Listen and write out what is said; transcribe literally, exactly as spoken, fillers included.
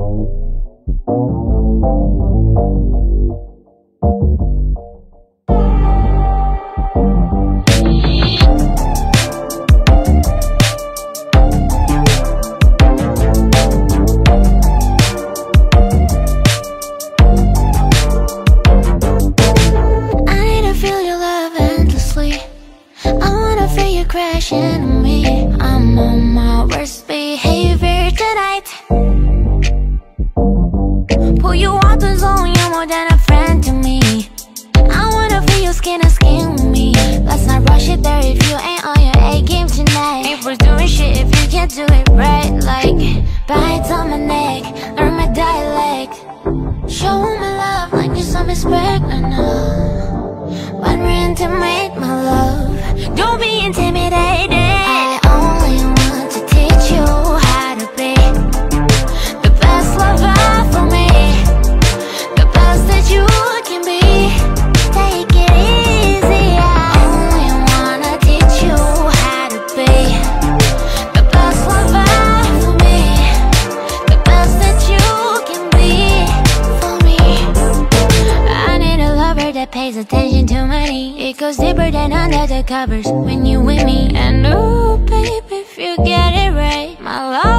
Crashing on me, I'm on my worst behavior tonight. Pull you out the zone, you're more than a friend to me. I wanna feel your skin to skin with me. Let's not rush it there if you ain't on your A game tonight. Ain't worth doing shit if you can't do it right. Like, bites on my neck, learn my dialect. Show my love like you some respect, I know. When we're intimate, my love, don't be intimidated. I only want to teach you how to be the best lover for me, the best that you can be. Take it easy. I only wanna teach you how to be the best lover for me, the best that you can be for me. I need a lover that pays attention to my needs. It goes deeper than under the covers when you with me. And oh baby, if you get it right, my love